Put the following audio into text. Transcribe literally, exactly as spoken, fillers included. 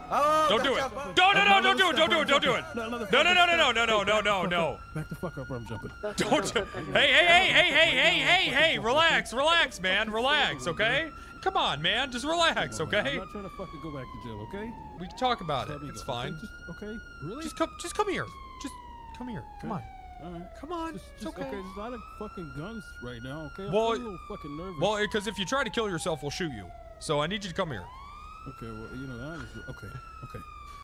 Oh, don't do it. No, no, no, don't do it. Don't do it. Don't do it. No, no, no, no, no, no, no, no, no, no. Back the fuck up or I'm jumping. Don't. Hey, hey, hey, hey, hey, hey, hey, hey. Relax, relax, man. Relax, okay? Come on, man. Just relax, okay? I'm not trying to fucking go back to jail, okay? We can talk about it. It's fine. Okay, really? Just come, just come here. Just come here. Come on. All right. Come on. Just, it's just, okay. okay. There's a lot of fucking guns right now, okay? I'm Well, a little fucking nervous. Well, because if you try to kill yourself, we'll shoot you. So I need you to come here. Okay, well, you know, honestly, okay, okay.